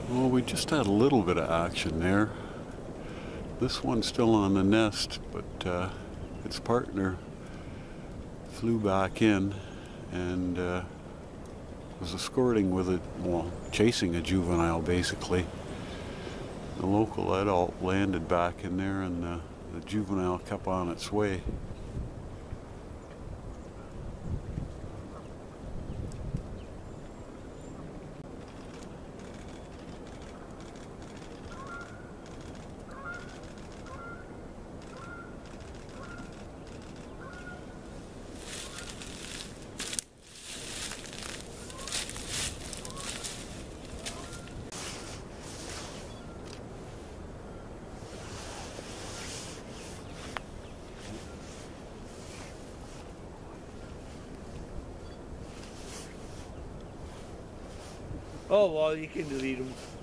Well, we just had a little bit of action there. This one's still on the nest, but its partner flew back in and was escorting with it, well, chasing a juvenile basically. The local adult landed back in there and the juvenile kept on its way. Oh, well, you can delete them.